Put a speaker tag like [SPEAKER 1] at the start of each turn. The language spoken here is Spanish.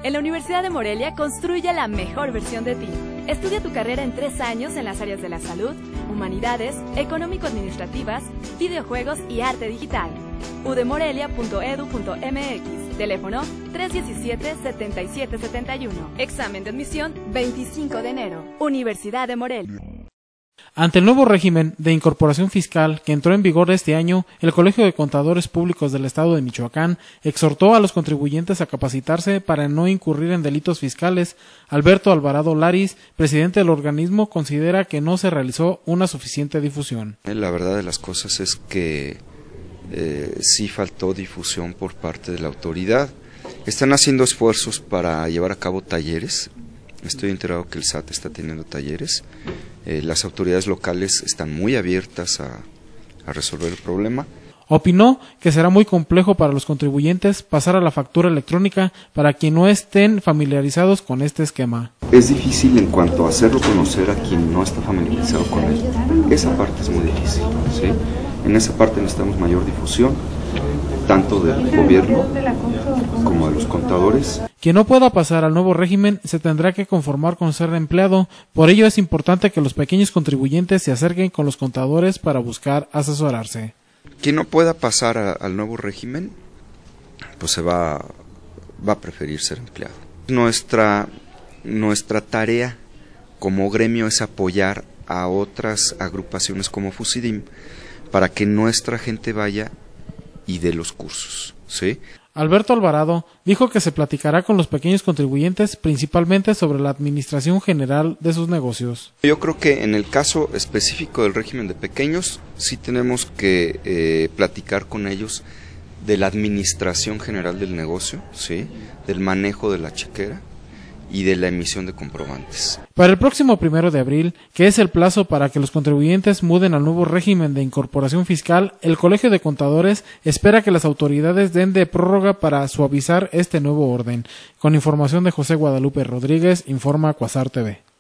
[SPEAKER 1] En la Universidad de Morelia construye la mejor versión de ti. Estudia tu carrera en 3 años en las áreas de la salud, humanidades, económico-administrativas, videojuegos y arte digital. udemorelia.edu.mx. Teléfono 317-7771. Examen de admisión 25 de enero. Universidad de Morelia.
[SPEAKER 2] Ante el nuevo régimen de incorporación fiscal que entró en vigor este año, el Colegio de Contadores Públicos del Estado de Michoacán exhortó a los contribuyentes a capacitarse para no incurrir en delitos fiscales. Alberto Alvarado Laris, presidente del organismo, considera que no se realizó una suficiente difusión.
[SPEAKER 3] La verdad de las cosas es que sí faltó difusión por parte de la autoridad. Están haciendo esfuerzos para llevar a cabo talleres. Estoy enterado que el SAT está teniendo talleres. Las autoridades locales están muy abiertas a resolver el problema.
[SPEAKER 2] Opinó que será muy complejo para los contribuyentes pasar a la factura electrónica para quien no estén familiarizados con este esquema.
[SPEAKER 3] Es difícil en cuanto a hacerlo conocer a quien no está familiarizado con él. Esa parte es muy difícil, ¿sí? En esa parte necesitamos mayor difusión, tanto del gobierno como de los contadores.
[SPEAKER 2] Quien no pueda pasar al nuevo régimen se tendrá que conformar con ser empleado. Por ello es importante que los pequeños contribuyentes se acerquen con los contadores para buscar asesorarse.
[SPEAKER 3] Quien no pueda pasar al nuevo régimen, pues se va a preferir ser empleado. Nuestra tarea como gremio es apoyar a otras agrupaciones como Fusidim para que nuestra gente vaya y dé los cursos, ¿sí?
[SPEAKER 2] Alberto Alvarado dijo que se platicará con los pequeños contribuyentes principalmente sobre la administración general de sus negocios.
[SPEAKER 3] Yo creo que en el caso específico del régimen de pequeños sí tenemos que platicar con ellos de la administración general del negocio, ¿sí? Del manejo de la chequera y de la emisión de comprobantes.
[SPEAKER 2] Para el próximo 1 de abril, que es el plazo para que los contribuyentes muden al nuevo régimen de incorporación fiscal, el Colegio de Contadores espera que las autoridades den de prórroga para suavizar este nuevo orden. Con información de José Guadalupe Rodríguez, informa Cuasar TV.